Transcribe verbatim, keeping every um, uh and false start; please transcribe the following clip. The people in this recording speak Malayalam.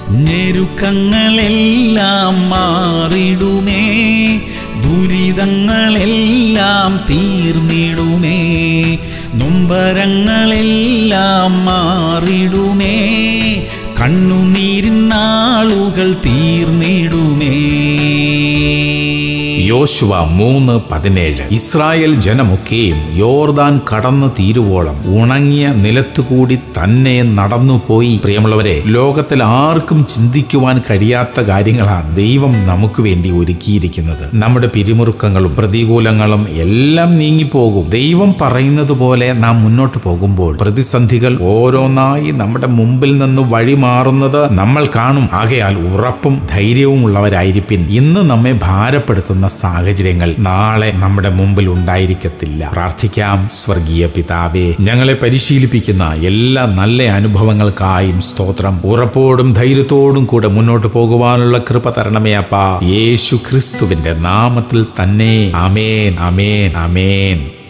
ഞെരുക്കങ്ങളെല്ലാം മാറിടുമേ, ദുരിതങ്ങളെല്ലാം തീർന്നിടുമേ, നൊമ്പരങ്ങളെല്ലാം മാറിടുമേ, കണ്ണുനീരിൻ നാളുകൾ തീർന്നിടുമേ. യോശുവ മൂന്ന് പതിനേഴ്. ഇസ്രായേൽ ജനമൊക്കെയും യോർദാൻ കടന്നു തീരുവോളം ഉണങ്ങിയ നിലത്തുകൂടി തന്നെ നടന്നുപോയി. പ്രിയമുള്ളവരെ, ലോകത്തിൽ ആർക്കും ചിന്തിക്കുവാൻ കഴിയാത്ത കാര്യങ്ങളാണ് ദൈവം നമുക്ക് വേണ്ടി ഒരുക്കിയിരിക്കുന്നത്. നമ്മുടെ പിരിമുറുക്കങ്ങളും പ്രതികൂലങ്ങളും എല്ലാം നീങ്ങിപ്പോകും. ദൈവം പറയുന്നത് പോലെ നാം മുന്നോട്ട് പോകുമ്പോൾ പ്രതിസന്ധികൾ ഓരോന്നായി നമ്മുടെ മുമ്പിൽ നിന്ന് വഴിമാറുന്നത് നമ്മൾ കാണും. ആകയാൽ ഉറപ്പും ധൈര്യവും ഉള്ളവരായിരിപ്പിൻ. ഇന്ന് നമ്മെ ഭാരപ്പെടുത്തുന്ന സാഹചര്യങ്ങൾ നാളെ നമ്മുടെ മുമ്പിൽ ഉണ്ടായിരിക്കത്തില്ല. പ്രാർത്ഥിക്കാം. സ്വർഗീയ പിതാവേ, ഞങ്ങളെ പരിശീലിപ്പിക്കുന്ന എല്ലാ നല്ല അനുഭവങ്ങൾക്കായും സ്തോത്രം. ഉറപ്പോടും ധൈര്യത്തോടും കൂടെ മുന്നോട്ട് പോകുവാനുള്ള കൃപ തരണമേ അപ്പാ. യേശു ക്രിസ്തുവിന്റെ നാമത്തിൽ തന്നെ. ആമേൻ, ആമേൻ, ആമേൻ.